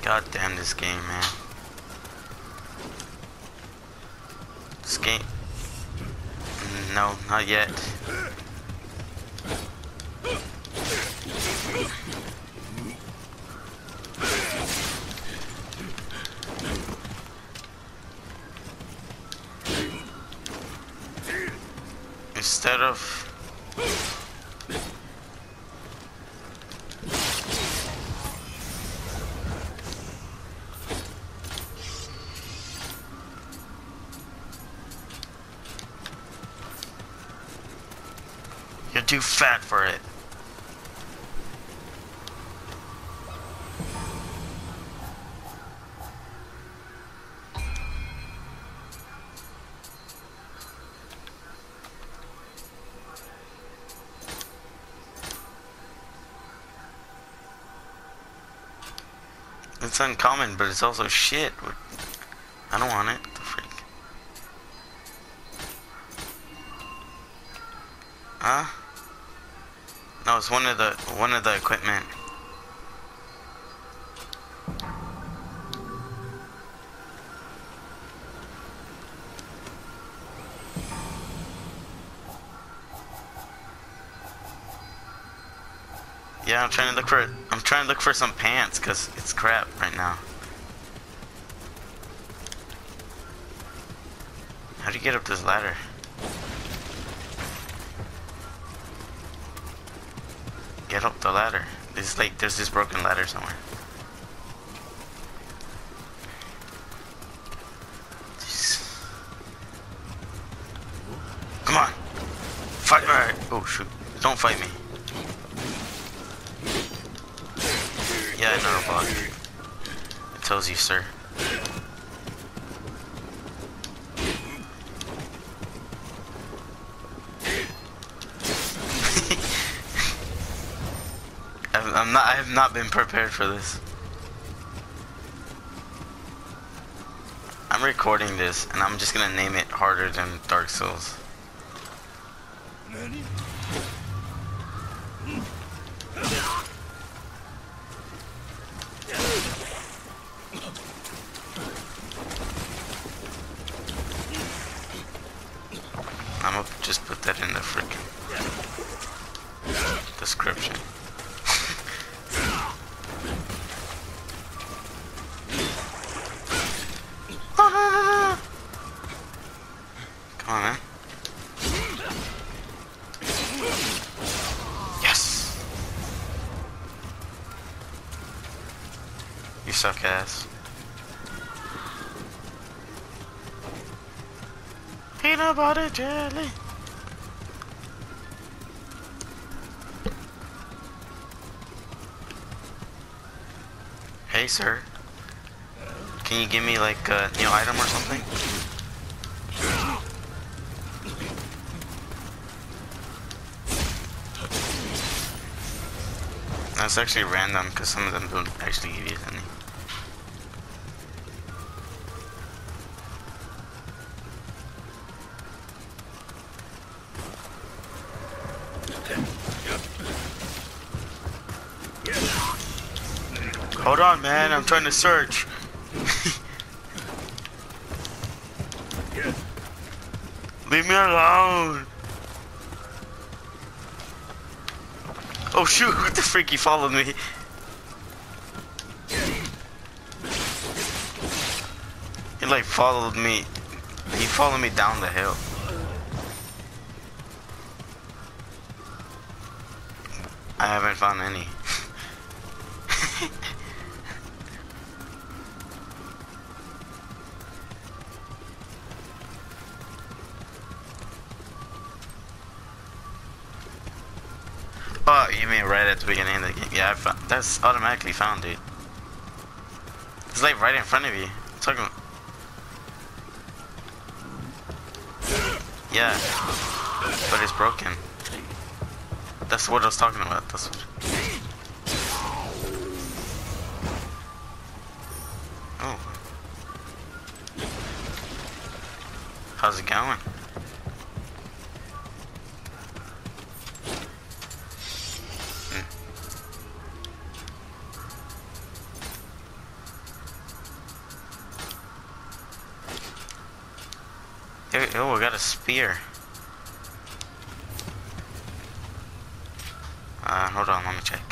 God damn this game, man. This game... No, not yet. Instead of... You're too fat for it. It's uncommon, but it's also shit. I don't want it. The freak. Huh? No, it's one of the equipment. Yeah, I'm trying to look for some pants cuz it's crap right now. How do you get up this ladder? Get up the ladder. It's like there's this broken ladder somewhere. Jeez. Come on. Fight right. Oh shoot. Don't fight me. Yeah, another block. It tells you, sir. I have not been prepared for this. I'm recording this and I'm just gonna name it harder than Dark Souls. I'm gonna just put that in the freaking description. Come on, man. Yes! You suck ass. Peanut butter jelly. Hey, sir. Can you give me like a new item or something? That's actually random because some of them don't actually give you any. Hold on, man, I'm trying to search. Leave me alone. Oh shoot, what the freak, he followed me. He like followed me. He followed me down the hill. I haven't found any. Oh, you mean right at the beginning of the game? Yeah, I found, that's automatically found, dude. It's like right in front of you. I'm talking about... Yeah, but it's broken. That's what I was talking about. That's what... Oh. How's it going? Oh, I got a spear. Hold on, let me check.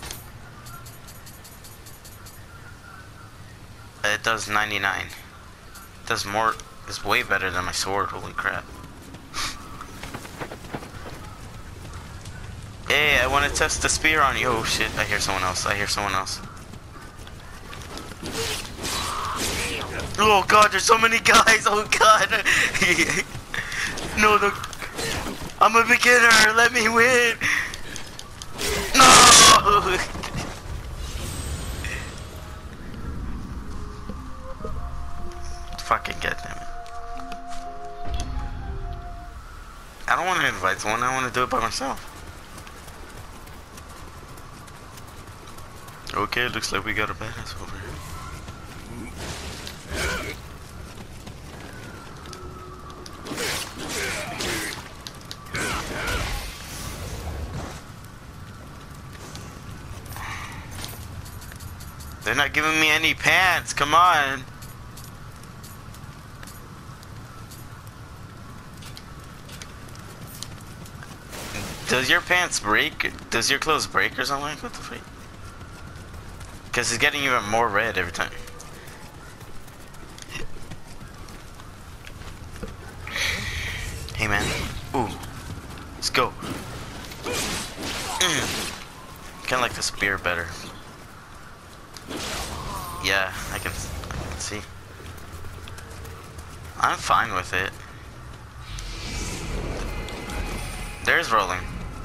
It does 99. It does more. It's way better than my sword. Holy crap. Hey, I want to test the spear on you. Oh shit, I hear someone else. I hear someone else. Oh god, there's so many guys. Oh god. No, no. I'm a beginner. Let me win. No. Fucking goddamn it. I don't want to invite someone. I want to do it by myself. Okay, looks like we got a badass over here. They're not giving me any pants. Come on. Does your pants break? Does your clothes break or something? What the freak? Because it's getting even more red every time. Hey man. Ooh. Let's go. Kinda like the spear better. Yeah, I can see. I'm fine with it. There's rolling.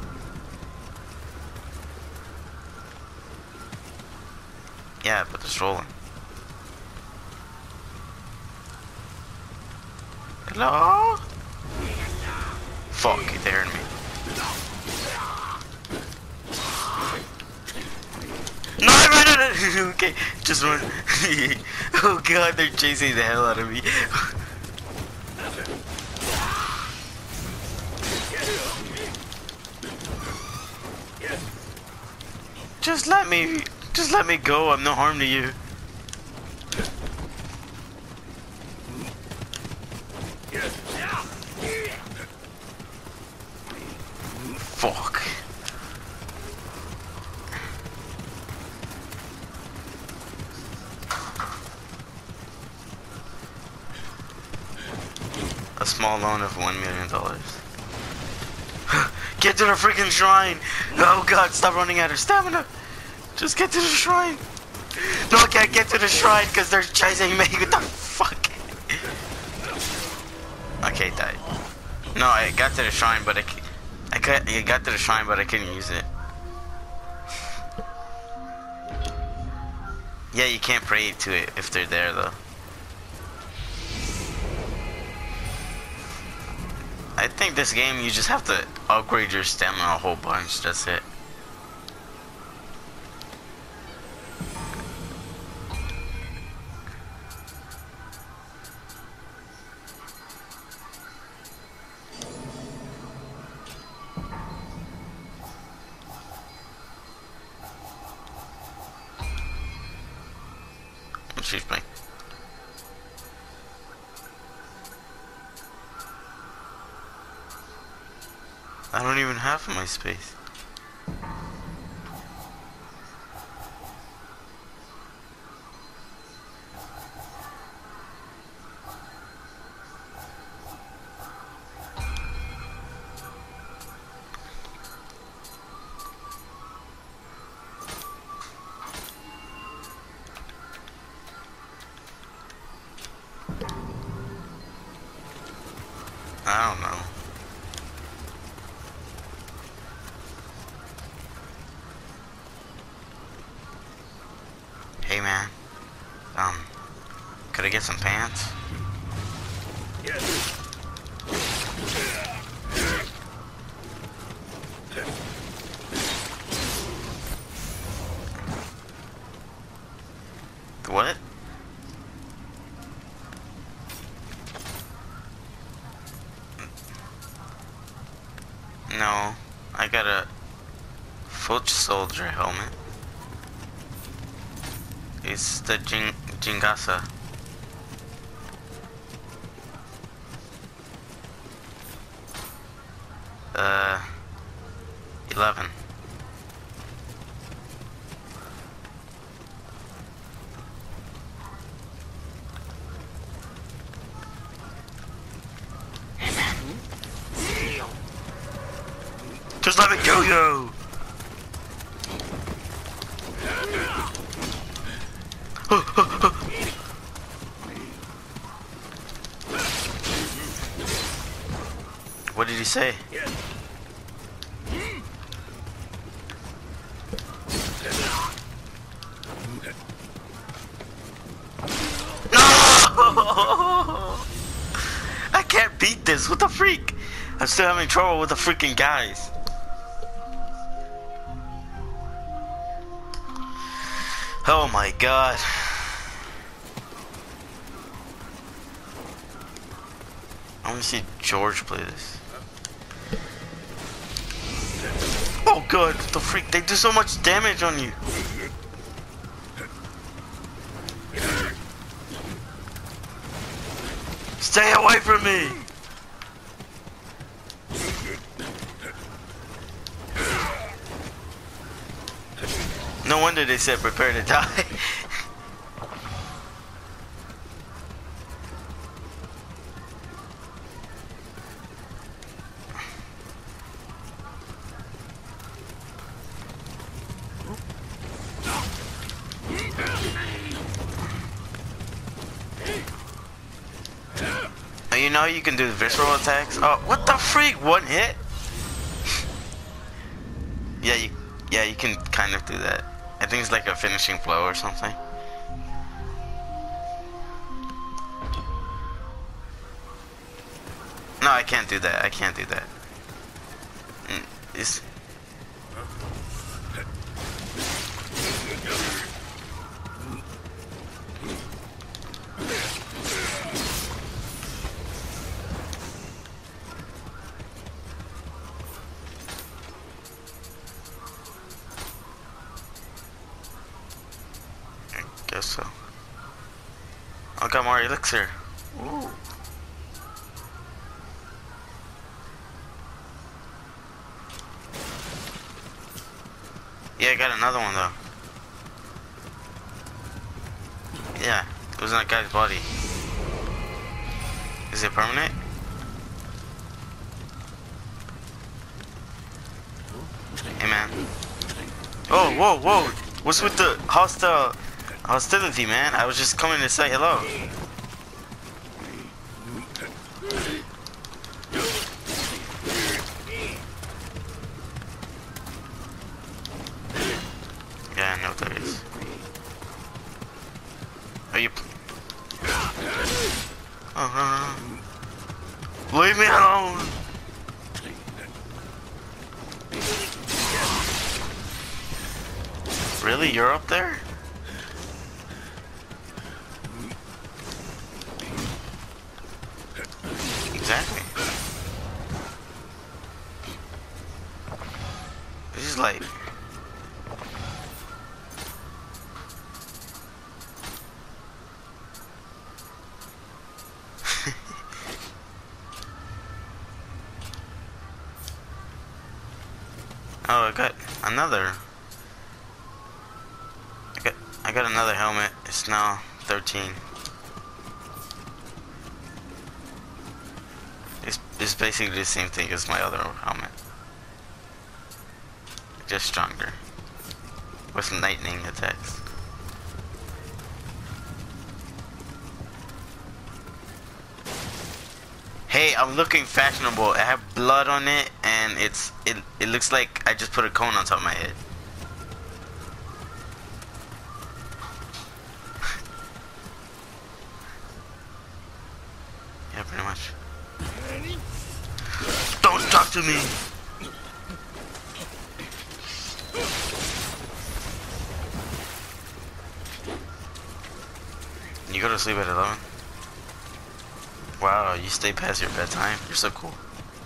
Yeah, but it's rolling. Hello? Fuck, they heard me. No, I ran out of okay, just run. Oh god, they're chasing the hell out of me. Just let me go. I'm no harm to you. Fuck. A small loan of $1 million. Get to the freaking shrine! Oh god, stop running out of stamina! Just get to the shrine! No, I can't get to the shrine because they're chasing me. What the fuck? Okay, died. No, I got to the shrine, but I got to the shrine, but I couldn't use it. Yeah, you can't pray to it if they're there, though. I think this game, you just have to upgrade your stamina a whole bunch. That's it. Excuse me. I don't even have my space. I don't know. Hey man, could I get some pants? What? No, I got a foot soldier helmet. It's the Jingasa. Uh, 11. Hey man. Just let me kill you! What did he say? No! I can't beat this. What the freak? I'm still having trouble with the freaking guys. Oh my god. I want to see George play this. Oh god, what the freak? They do so much damage on you. Stay away from me! No wonder they said prepare to die. You know you can do visceral attacks. Oh, what the freak? One hit? Yeah, you can kind of do that. I think it's like a finishing blow or something. No, I can't do that. I can't do that. It's... Guess so. I got more elixir. Ooh. Yeah, I got another one though. Yeah, it was in that guy's body. Is it permanent? Hey man. Oh, whoa, whoa. What's with the hostility, man? I was just coming to say hello. Yeah, I know what that is. Are you... Oh, no. Leave me alone! Really? You're up there? Exactly. This is like... Oh, I got another. I got another helmet. It's now 13. It's basically the same thing as my other helmet, just stronger with lightning attacks. Hey, I'm looking fashionable. I have blood on it, and it looks like I just put a cone on top of my head. Yeah, pretty much. Don't talk to me. You go to sleep at 11? Wow, you stay past your bedtime? You're so cool.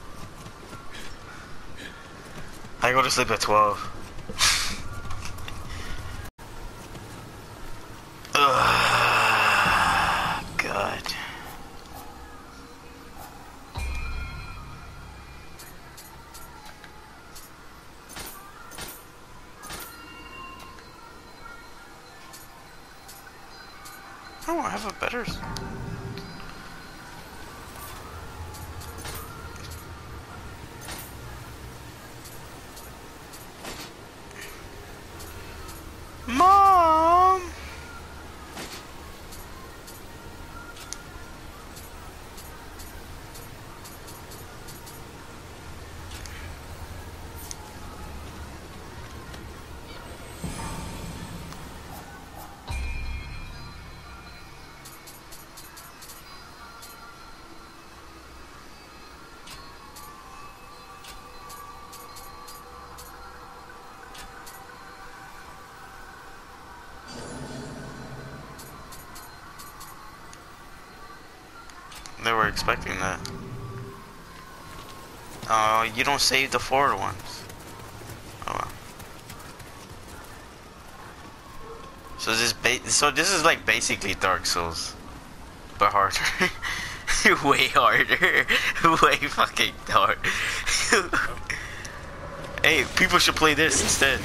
I go to sleep at 12. Ugh, God. Oh, I have a better. Mom! They were expecting that. Oh, you don't save the forward ones. Oh well. So this is like basically Dark Souls, but harder. Way harder. Way fucking hard. Hey, people should play this instead.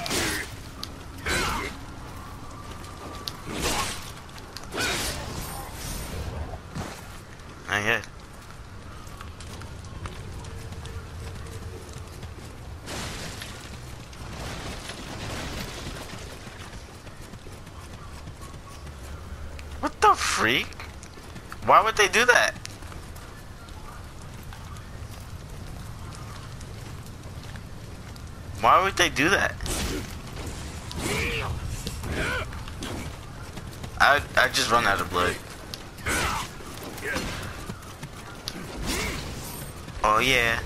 Not yet. What the freak? Why would they do that? Why would they do that? I just run out of blood. Oh yeah.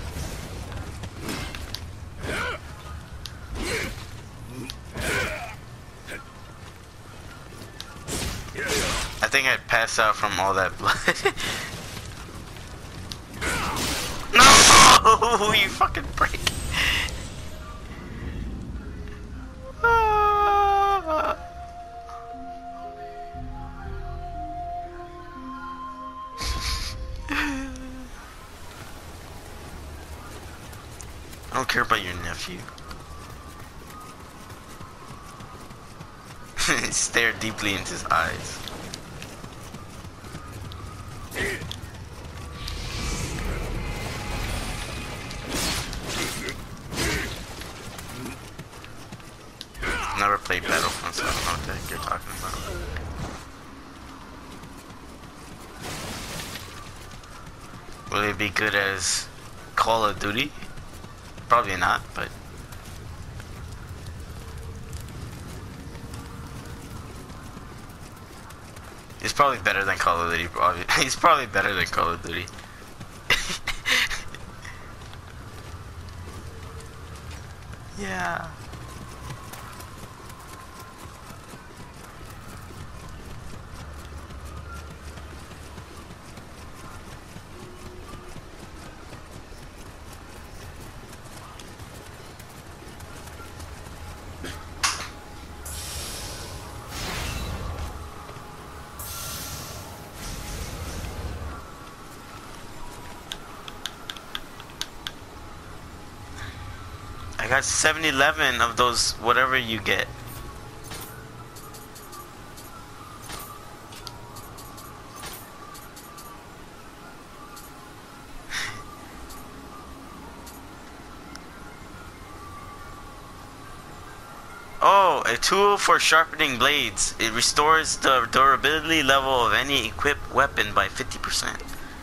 I think I'd pass out from all that blood. No! You fucking break. I don't care about your nephew. Stare deeply into his eyes. Never played Battlefront, so I don't know what the heck you're talking about. Will it be good as Call of Duty? Probably not, but it's probably better than Call of Duty. He's probably better than Call of Duty. Yeah. I got 7-11 of those, whatever you get. Oh, a tool for sharpening blades. It restores the durability level of any equipped weapon by 50%.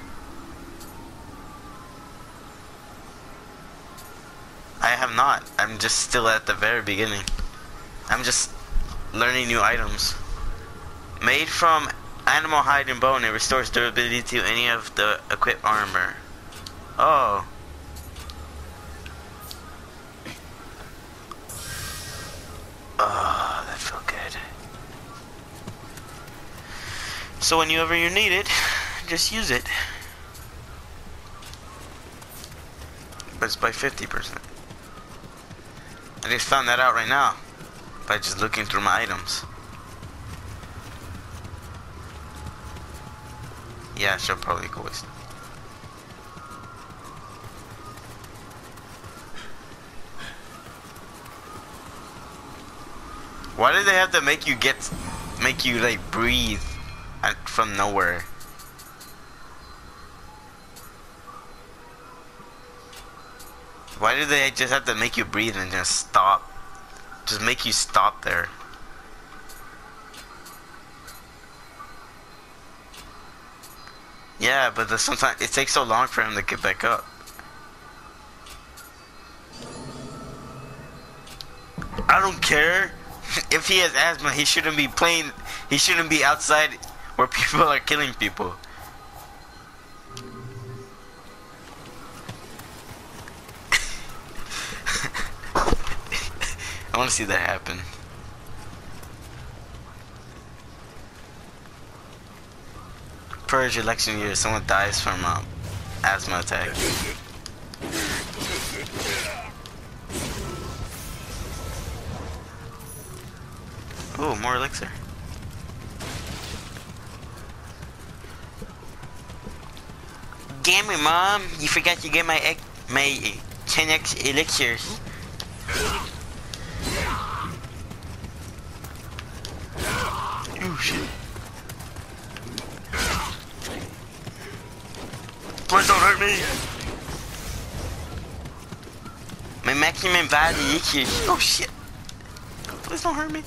I have not. I'm just still at the very beginning. I'm just learning new items. Made from animal hide and bone, it restores durability to any of the equipped armor. Oh. Oh, that felt good. So whenever you need it, just use it. But it's by 50%. I just found that out right now by just looking through my items. Yeah, I should probably go waste. Why did they have to make you like breathe from nowhere. Why do they just have to make you breathe and just stop? Just make you stop there. Yeah, but sometimes it takes so long for him to get back up. I don't care if he has asthma. He shouldn't be playing. He shouldn't be outside where people are killing people. I want to see that happen. Purge election year. Someone dies from asthma attack. Oh, more elixir. Damn it, Mom! You forgot to get my 10x elixirs. Oh shit! Please don't hurt me! My maximum value elixirs. Oh shit! Please don't hurt me.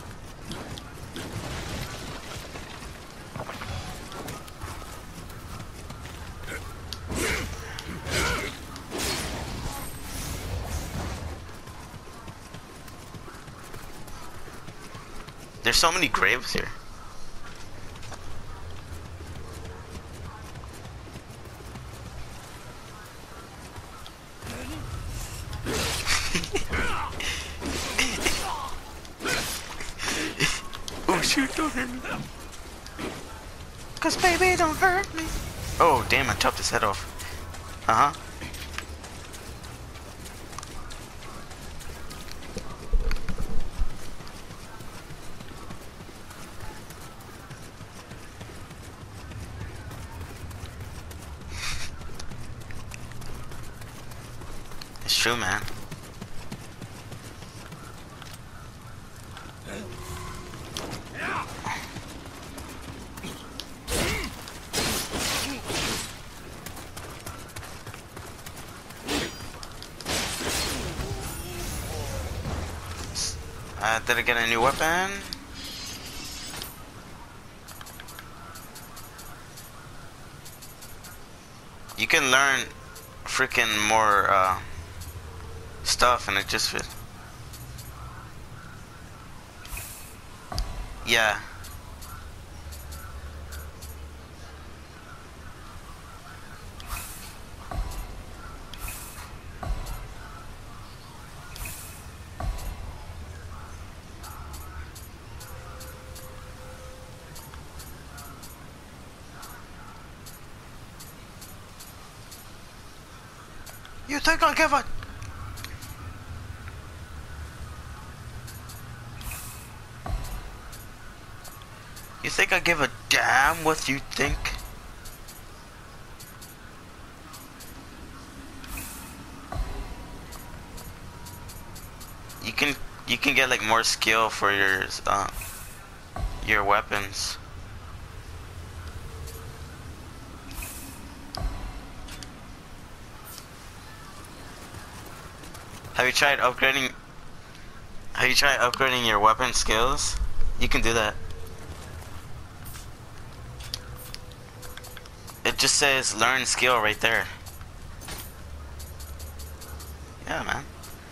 There's so many graves here. Oh shoot, don't hurt me. Cause baby, don't hurt me. Oh damn, I chopped his head off. Uh-huh. It's true, man. Did I get a new weapon? You can learn freaking more stuff and it just fit. Yeah. You think I'll give a... You think I give a damn what you think? You can get like more skill for your weapons. Have you tried upgrading? Have you tried upgrading your weapon skills? You can do that. It just says learn skill right there. Yeah, man.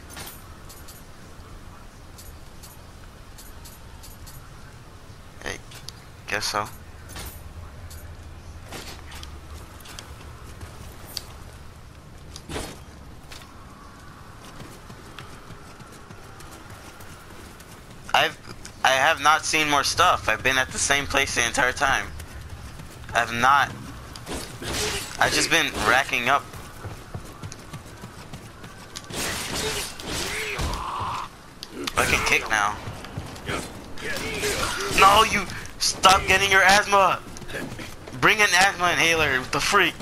Hey, guess so. I have not seen more stuff. I've been at the same place the entire time. I've not. I've just been racking up. I can kick now. No, you stop getting your asthma. Bring an asthma inhaler. What the freak?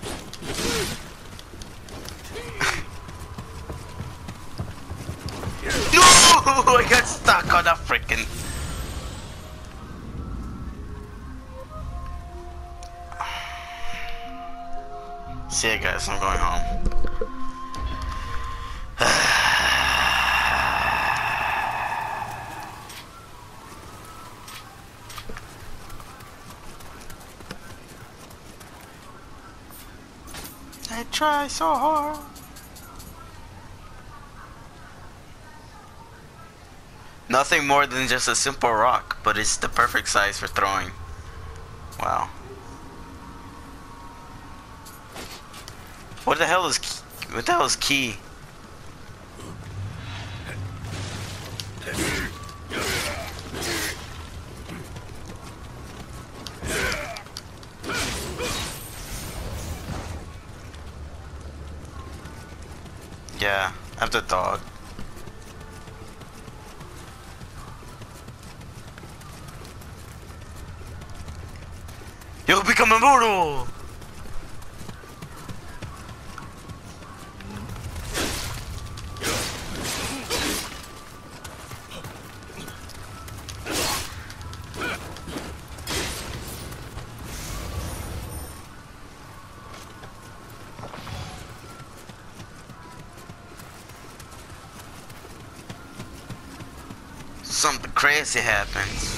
No, I got stuck on a freaking. See ya guys, I'm going home. I try so hard. Nothing more than just a simple rock, but it's the perfect size for throwing. Wow. What the hell is key? Yeah, I have the dog. You'll become immortal! Something crazy happens.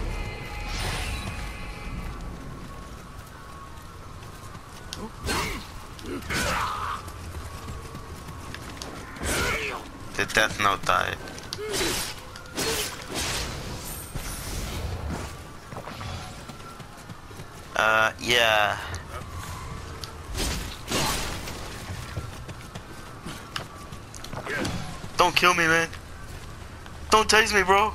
The Death Note died. Yeah. Don't kill me, man. Don't tase me, bro.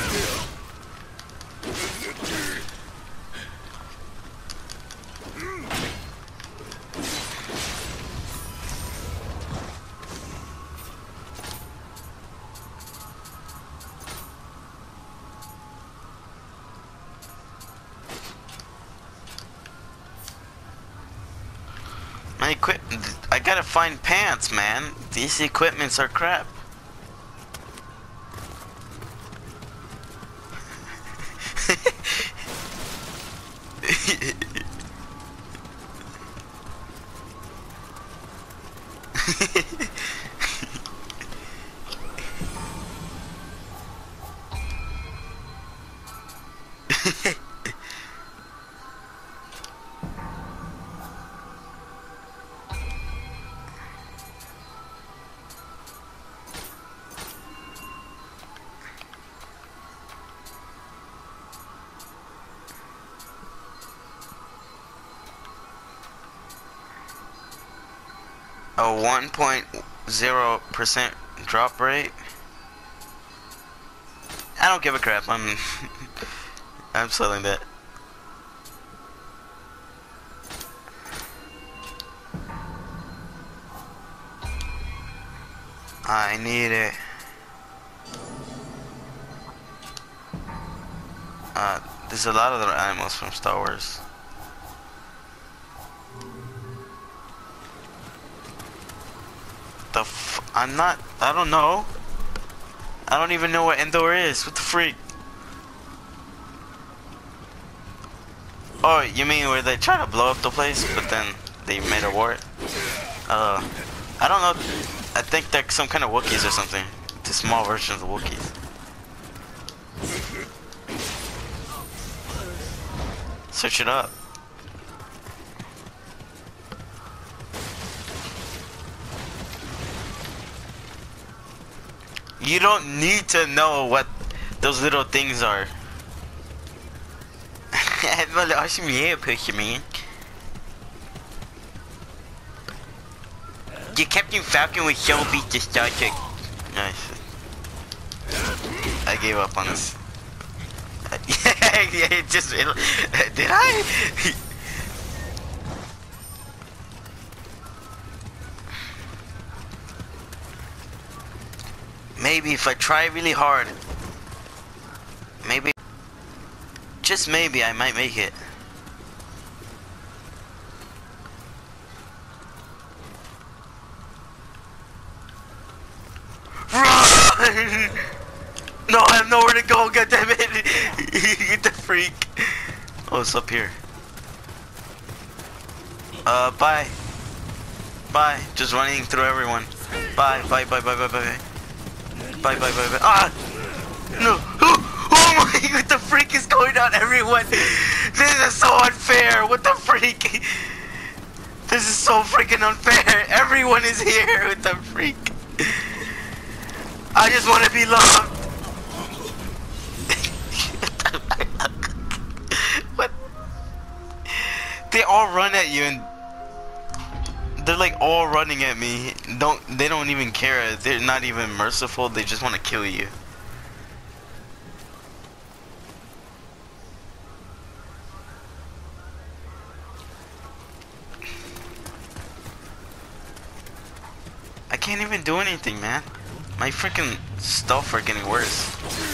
My I gotta find pants, man. These equipments are crap. A 1.0% drop rate. I don't give a crap. I'm selling that. I need it. There's a lot of little animals from Star Wars. I don't know. I don't even know what Endor is. What the freak? Oh, you mean where they try to blow up the place, but then they made a war? I don't know. I think they're some kind of Wookiees or something. It's a small version of the Wookiees. Search it up. You don't need to know what those little things are. Böyle aşım yapıyor man. You Captain Falcon with Show beat the Star Trek. Nice. I gave up on this. Yeah, it just did I? Maybe if I try really hard, maybe, just maybe, I might make it. Run! No, I have nowhere to go, goddammit! Get the freak! Oh, it's up here. Bye. Bye. Just running through everyone. Bye. Bye. Bye. Bye. Bye. Bye. Bye. Bye. Bye. Bye. Ah! No! Oh my! What the freak is going on, everyone? This is so unfair. What the freak? This is so freaking unfair. Everyone is here. What the freak? I just want to be loved. What? They all run at you and they're like all running at me. They don't even care. They're not even merciful. They just want to kill you. I can't even do anything, man. My freaking stuff are getting worse.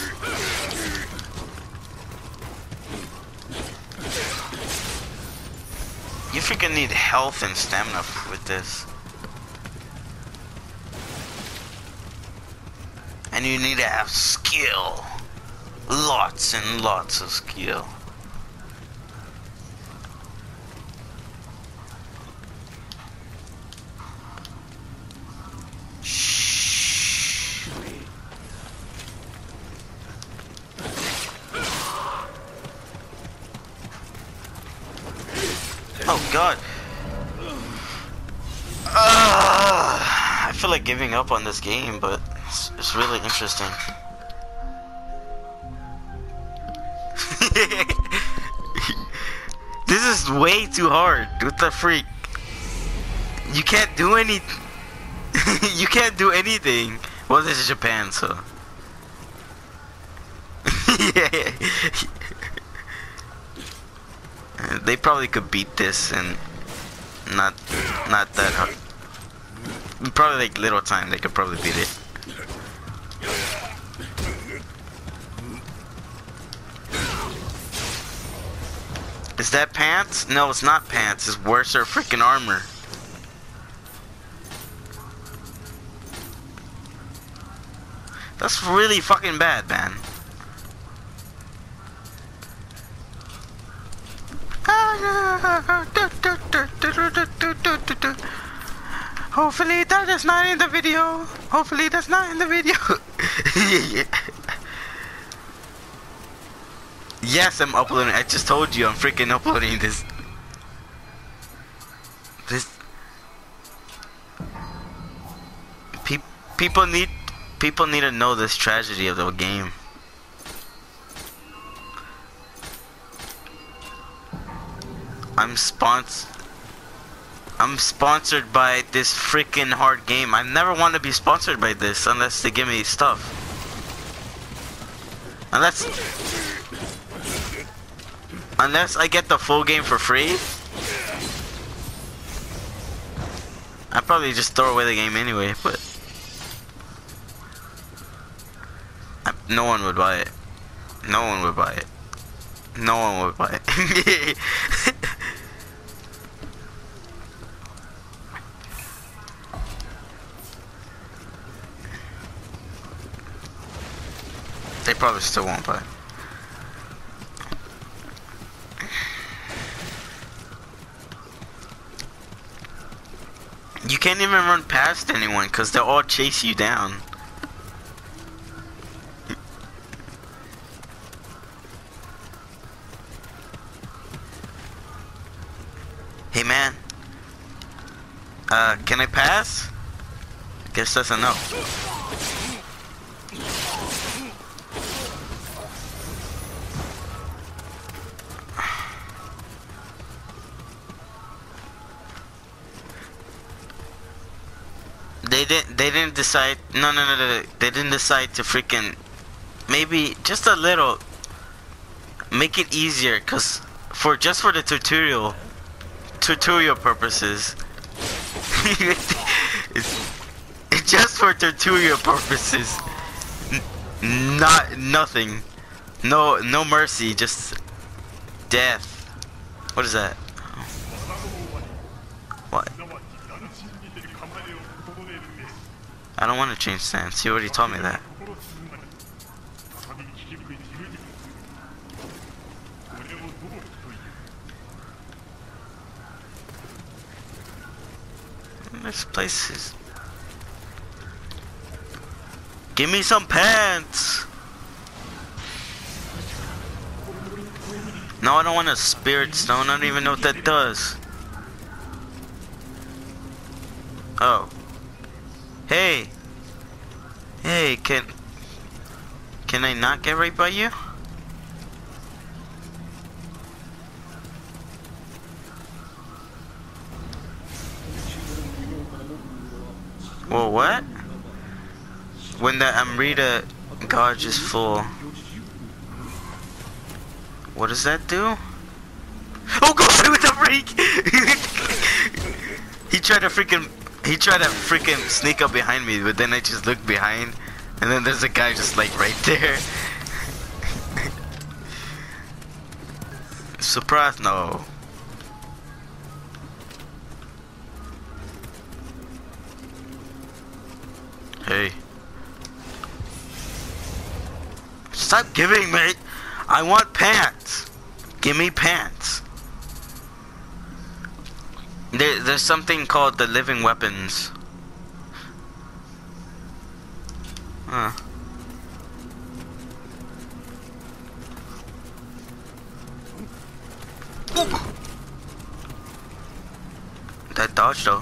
You freaking need health and stamina with this. And you need to have skill. Lots and lots of skill. Shh. Oh God. I feel like giving up on this game, but it's really interesting. This is way too hard. What the freak? You can't do any. You can't do anything. Well, this is Japan, so. Yeah. They probably could beat this and not that hard. Probably like little time they could probably beat it. Is that pants? No, it's not pants. It's worse or freaking armor. That's really fucking bad, man. Hopefully that is not in the video. Hopefully that's not in the video. Yeah. Yes, I'm uploading. I just told you I'm freaking uploading this. People need to know this tragedy of the game. I'm sponsored by this freaking hard game. I never want to be sponsored by this unless they give me stuff. Unless I get the full game for free. I'd probably just throw away the game anyway, but no one would buy it. No one would buy it. No one would buy it. They probably still won't buy it. You can't even run past anyone because they'll all chase you down. Hey man, can I pass? Guess that's a no. They didn't decide. No. They didn't decide to freaking maybe just a little make it easier, cause just for the tutorial purposes. It's just for tutorial purposes. Nothing. No mercy, just death. What is that? What? I don't want to change stance. He already told me that. This place is... Give me some pants! No, I don't want a spirit stone. I don't even know what that does. Oh. Hey. Hey, can I not get right by you? Well, what? When the Amrita gauge is full. What does that do? Oh god, with the freak! He tried to freaking sneak up behind me, but then I just looked behind, and then there's a guy just like right there. Surprise, no. Hey. Stop giving me. I want pants. Give me pants. There's something called the living weapons. Huh. That dodge though.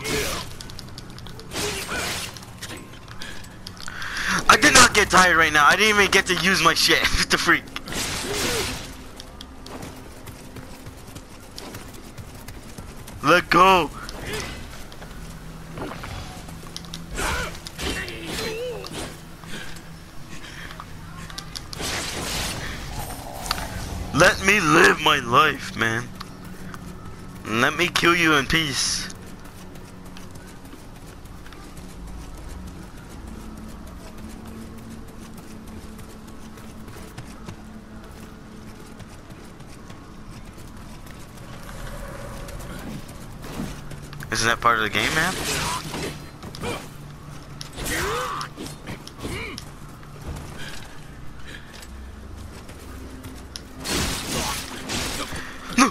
I did not get tired right now. I didn't even get to use my shit. What the freak? Let go. Let me live my life, man. Let me kill you in peace. Isn't that part of the game, man? No,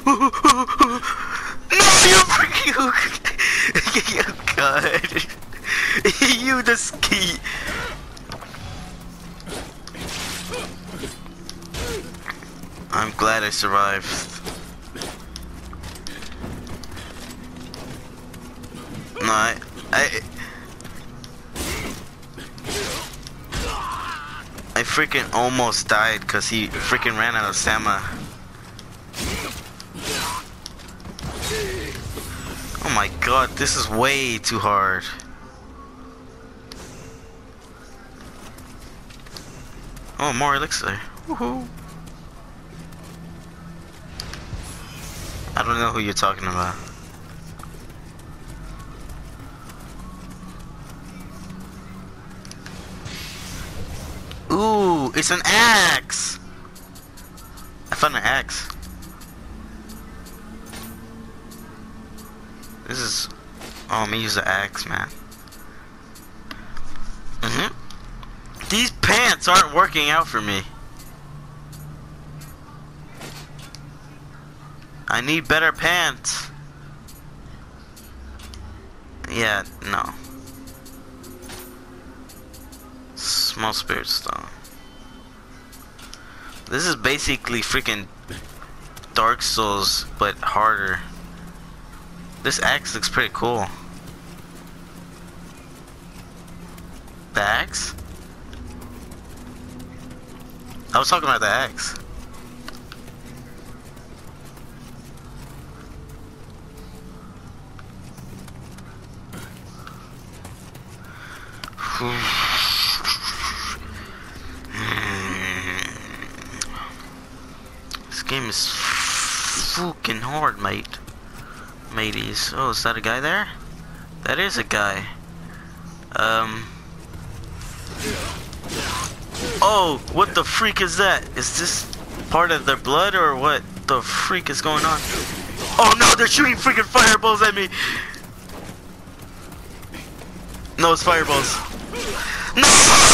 you freaking! Oh god! You the ski! I'm glad I survived. No, I freaking almost died because he freaking ran out of stamina. Oh my god, this is way too hard. Oh, more elixir. Woohoo. I don't know who you're talking about. Ooh, it's an axe! I found an axe. This is... Oh, let me use the axe, man. These pants aren't working out for me. I need better pants. Yeah, no. Small spirit stone. This is basically freaking Dark Souls, but harder. This axe looks pretty cool. The axe? I was talking about the axe. This game is fucking hard, mate. Mateys. Oh, is that a guy there? That is a guy. Oh, what the freak is that? Is this part of their blood or what the freak is going on? Oh no, they're shooting freaking fireballs at me! No, it's fireballs. No!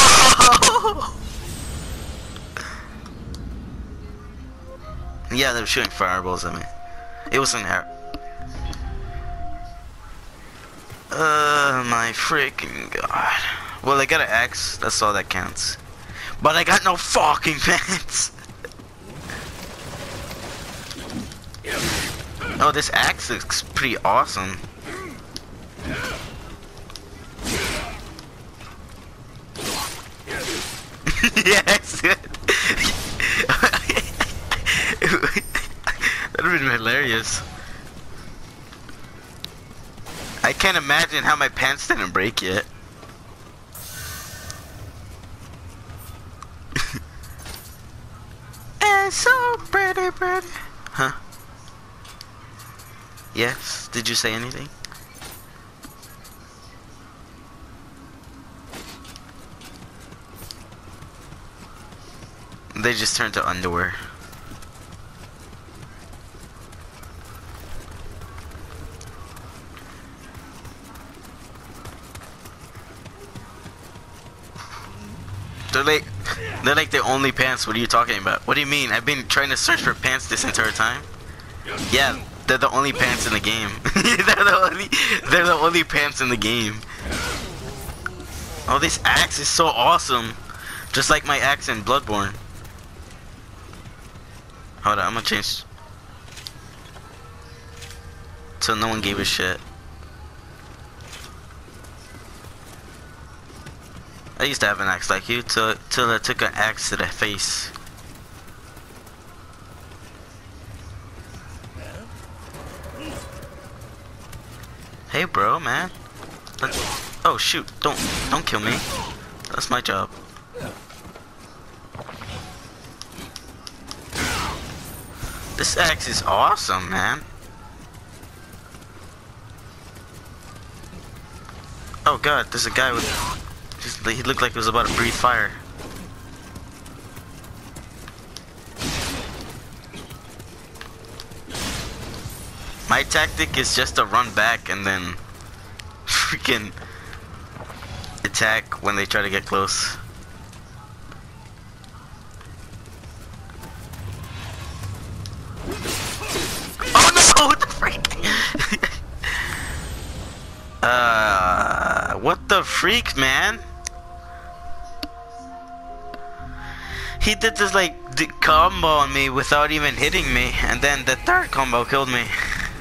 Yeah, they were shooting fireballs at me. It was an arrow. My freaking god. Well, I got an axe. That's all that counts. But I got no fucking pants. Oh, this axe looks pretty awesome. Yes. That would have been hilarious. I can't imagine how my pants didn't break yet. And so pretty, pretty. Huh? Yes? Did you say anything? They just turned to underwear. They're like the only pants. What are you talking about? What do you mean? I've been trying to search for pants this entire time. Yeah, they're the only pants in the game. they're the only pants in the game. Oh, this axe is so awesome. Just like my axe in Bloodborne. Hold on, I'm gonna change. So no one gave a shit. I used to have an axe like you till I took an axe to the face. Hey bro, man. Oh shoot, don't kill me. That's my job. This axe is awesome, man. Oh god, there's a guy with... He looked like he was about to breathe fire. My tactic is just to run back and then freaking attack when they try to get close. Oh no! What the freak? What the freak, man? He did this like combo on me without even hitting me, and then the third combo killed me.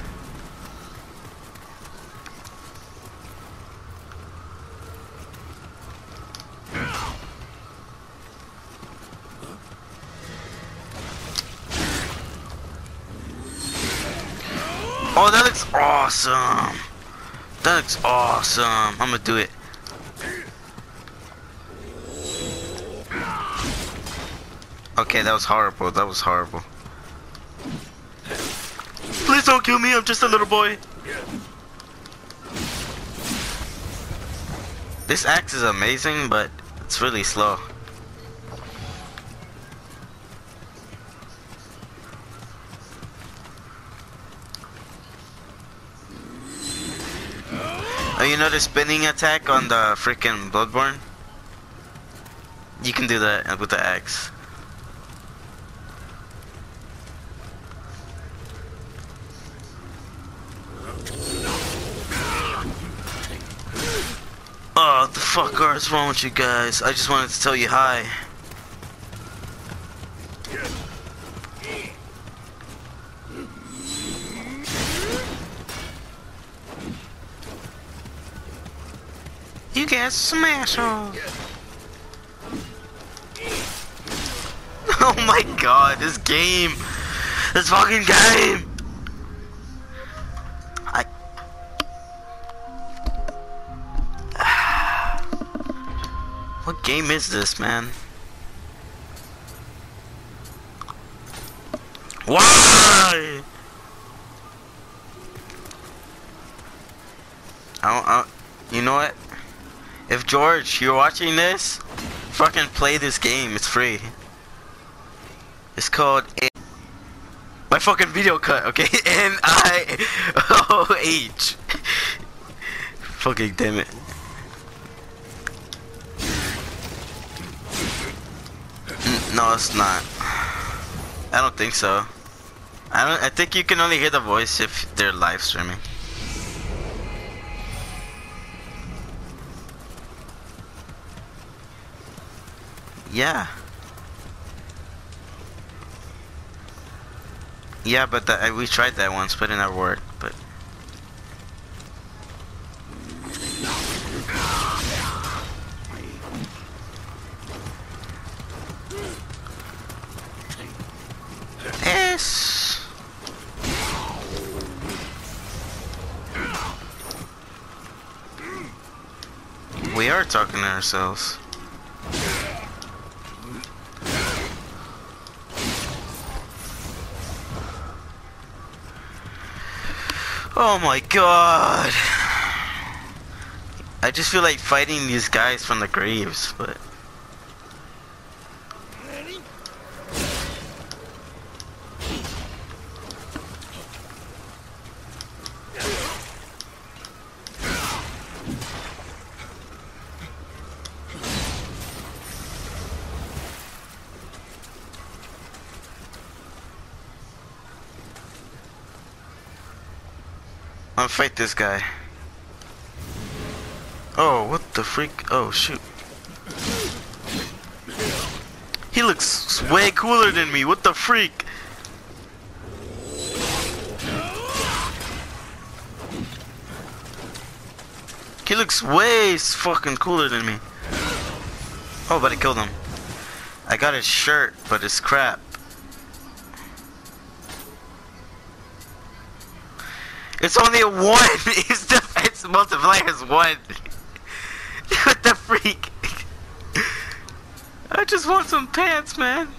Oh, that looks awesome. That looks awesome. I'm gonna do it. Okay, that was horrible. That was horrible. Please don't kill me. I'm just a little boy. This axe is amazing, but it's really slow. Oh, you know the spinning attack on the freaking Bloodborne? You can do that with the axe. Oh, the fuck is wrong with you guys? I just wanted to tell you hi. You guys some assholes. Oh my god, this game. This fucking game. What game is this, man? Why? You know what? If George, you're watching this, fucking play this game. It's free. It's called my fucking video cut, okay? NIOH. Fucking damn it. No, it's not. I don't think so. I think you can only hear the voice if they're live streaming. Yeah. Yeah, but we tried that once, but it never worked. But yes, we are talking to ourselves. Oh my god. I just feel like fighting these guys from the graves, but I'll fight this guy. Oh, what the freak? Oh, shoot. He looks way cooler than me. What the freak? He looks way fucking cooler than me. Oh, but I killed him. I got his shirt, but it's crap. It's only a 1. His defense multiplier is 1. What the freak? I just want some pants, man.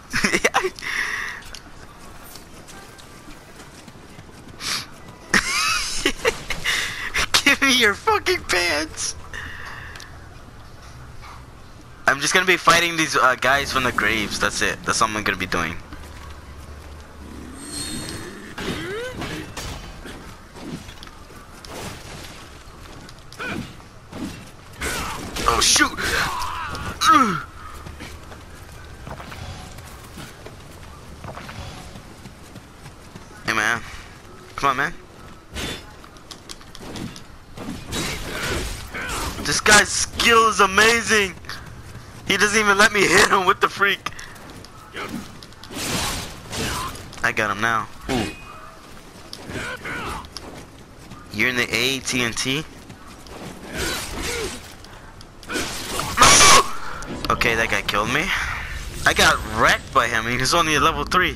Give me your fucking pants. I'm just gonna be fighting these guys from the graves. That's it. That's all I'm gonna be doing. Oh shoot! Hey man, come on man. This guy's skill is amazing. He doesn't even let me hit him. What the freak? I got him now. Ooh. You're in the AT&T? Okay, that guy killed me. I got wrecked by him. He was only a level 3.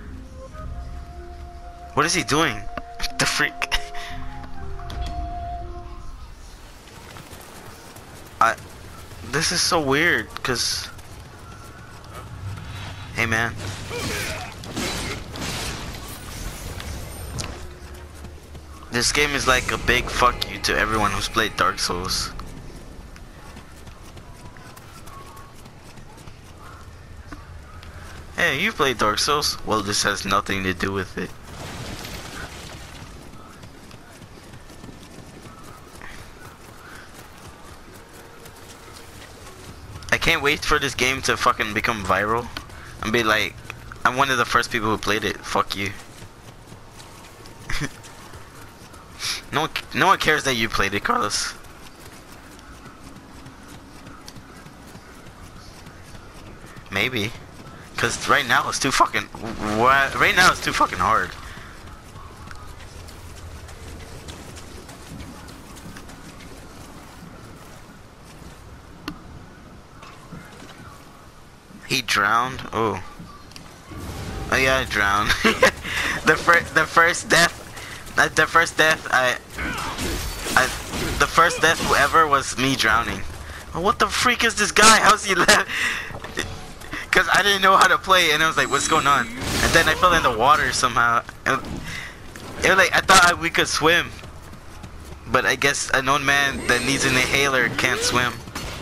What is he doing? The freak. This is so weird, cause hey man. This game is like a big fuck you to everyone who's played Dark Souls. Hey, you played Dark Souls? Well, this has nothing to do with it. I can't wait for this game to fucking become viral and be like, I'm one of the first people who played it. Fuck you. No one cares that you played it, Carlos. Maybe. Cause right now it's too fucking right now it's too fucking hard. He drowned. Oh. Oh yeah, I drowned. the first death. The first death the first death ever was me drowning. Oh, what the freak is this guy? How's he left? Cause I didn't know how to play, and I was like, "What's going on?" And then I fell in the water somehow. It was like I thought we could swim, but I guess a known man that needs an inhaler can't swim.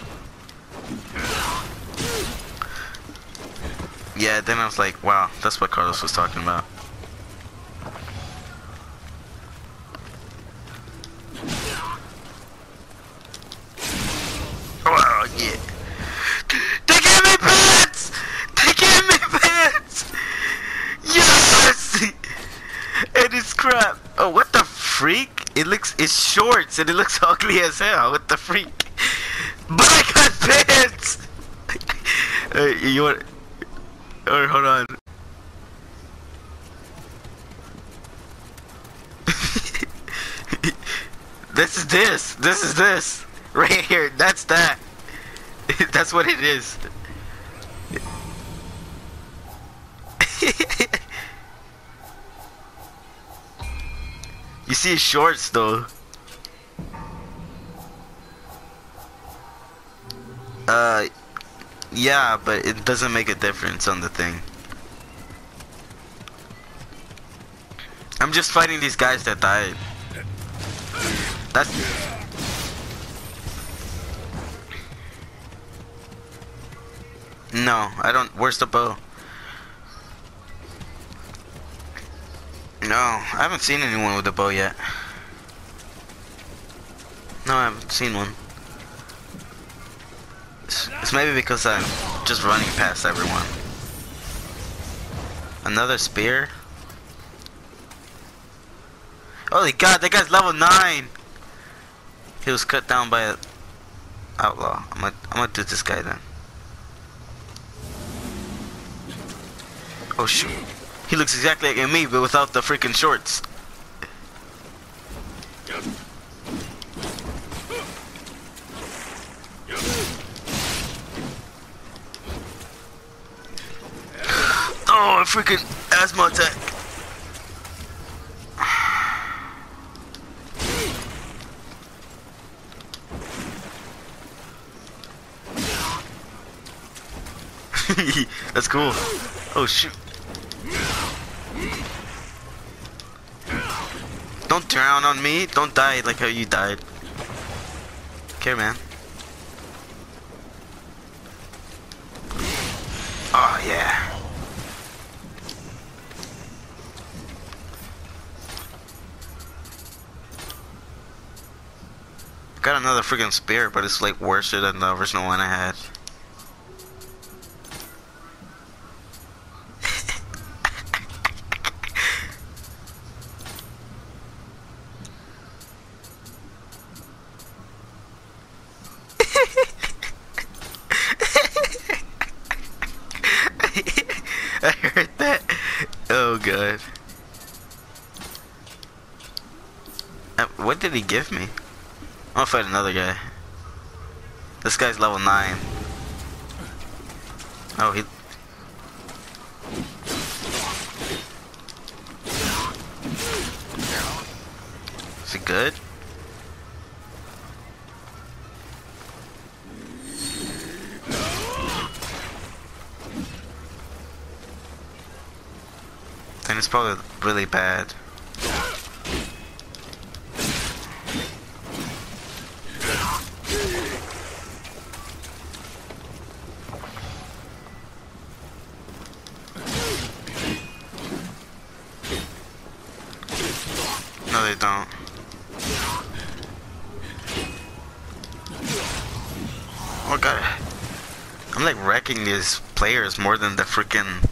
Yeah, then I was like, "Wow, that's what Carlos was talking about." Oh yeah. They gave me pants! They gave me pants! Yes! And it's crap. Oh, what the freak? It's shorts and it looks ugly as hell. What the freak? But I got pants! Hey, you want? Or hold on. This is this. This is this. Right here. That's that. That's what it is. You see his shorts though. Yeah, but it doesn't make a difference on the thing. I'm just fighting these guys that died. That's... No, I don't... Where's the bow? No, I haven't seen anyone with a bow yet. No, I haven't seen one. It's maybe because I'm just running past everyone. Another spear? Holy god, that guy's level 9! He was cut down by an outlaw. I'm gonna do this guy then. Oh shoot. He looks exactly like me, but without the freaking shorts. Oh, a freaking asthma attack. That's cool. Oh shoot. Don't drown on me. Don't die like how you died. Okay, man. Oh yeah. Got another freaking spear, but it's like worse than the original one I had. I heard that. Oh god. What did he give me? I'm gonna fight another guy. This guy's level 9. Oh, he... Is he good? Then it's probably really bad. No, they don't. Oh god. I'm like wrecking these players more than the freaking...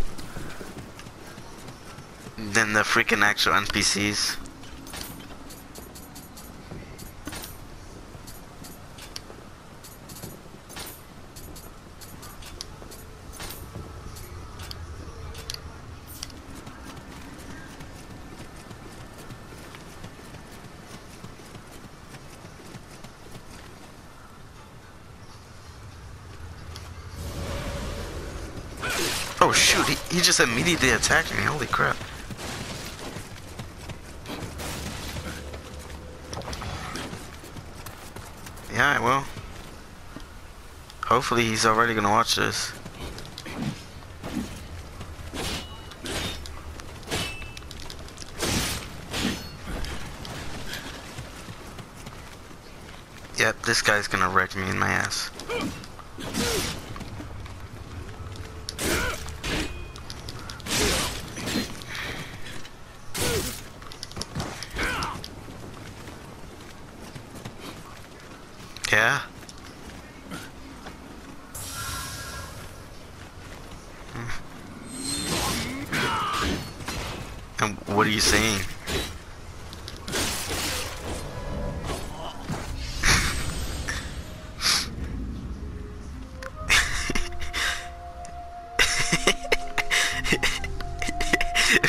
actual NPCs. Oh shoot, he just immediately attacked me, holy crap. Yeah, I will. Hopefully he's already gonna watch this. Yep, this guy's gonna wreck me in my ass. Yeah? And what are you saying?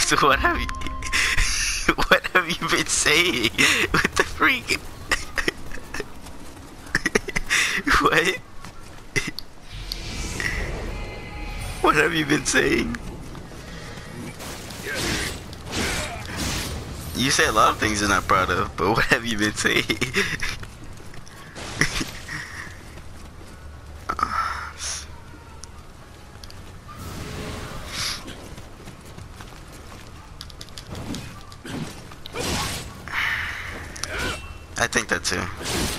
So what have you what have you been saying? What the freak? What? What have you been saying? You say a lot of things you're not proud of, but what have you been saying? I think that too.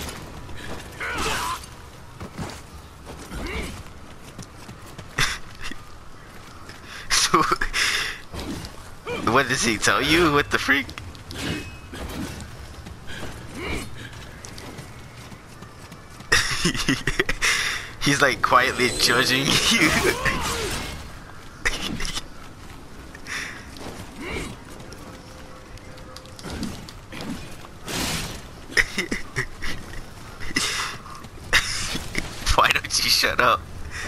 So, what does he tell you? What the freak? He's like quietly judging you. Why don't you shut up?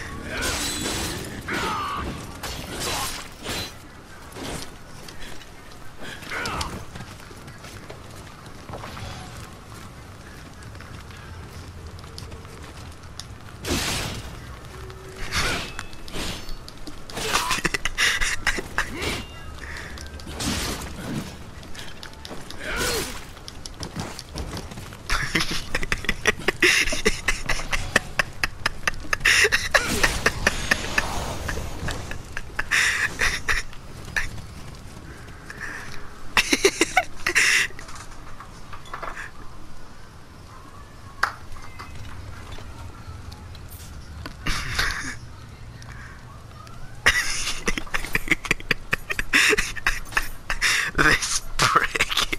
This prick.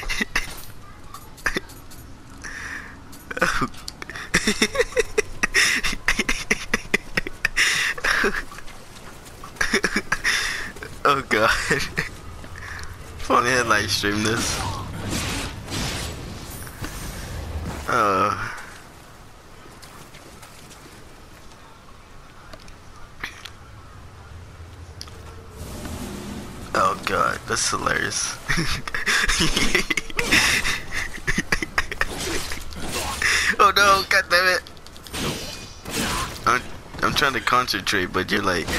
Oh god. If only I live stream this. Oh god, that's hilarious. Oh no, god damn it. I'm trying to concentrate, but you're like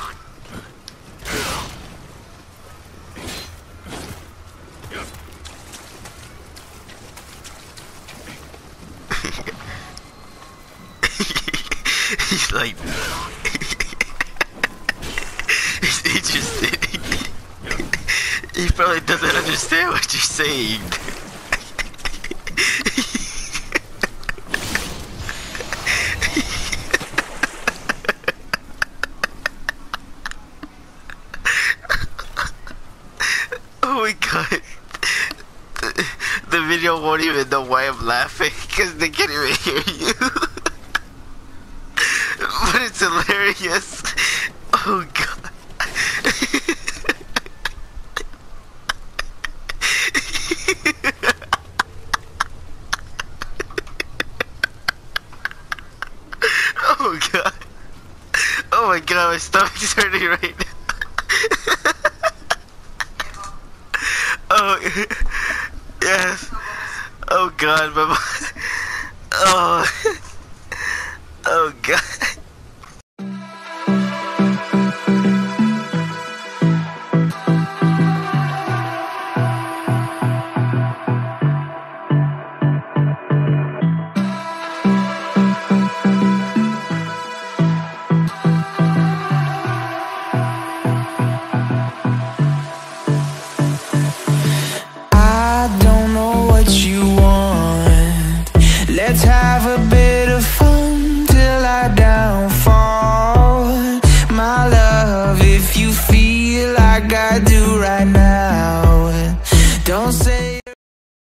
he's like he's interested. He probably doesn't understand what you're saying. Oh my god. The video won't even know why I'm laughing because they can't even hear you. But it's hilarious. Oh god. Oh god. Oh my god, my stomach's hurting right now. Oh yes. Oh god, my oh. Oh god. Let's have a bit of fun till I downfall. My love, if you feel like I do right now, don't say